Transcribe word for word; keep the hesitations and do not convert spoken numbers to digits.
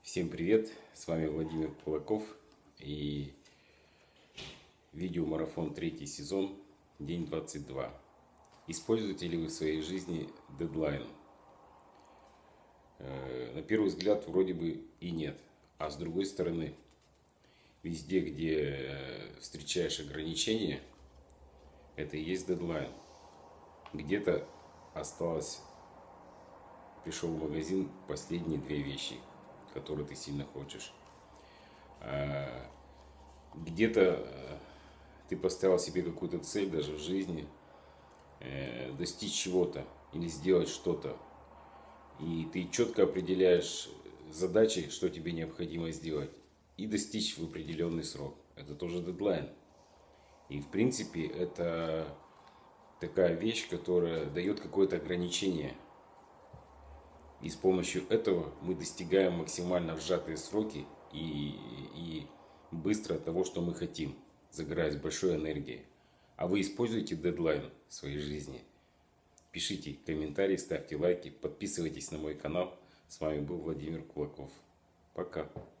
Всем привет! С вами Владимир Кулаков и видеомарафон третий сезон, день двадцать два. Используете ли вы в своей жизни дедлайн? На первый взгляд вроде бы и нет. А с другой стороны, везде, где встречаешь ограничения, это и есть дедлайн. Где-то осталось, пришел в магазин последние две вещи, которые ты сильно хочешь. Где-то ты поставил себе какую-то цель даже в жизни, достичь чего-то или сделать что-то. И ты четко определяешь задачи, что тебе необходимо сделать, и достичь в определенный срок. Это тоже дедлайн. И в принципе это такая вещь, которая дает какое-то ограничение. И с помощью этого мы достигаем максимально сжатые сроки и, и быстро того, что мы хотим, загораясь большой энергией. А вы используете дедлайн в своей жизни? Пишите комментарии, ставьте лайки, подписывайтесь на мой канал. С вами был Владимир Кулаков. Пока.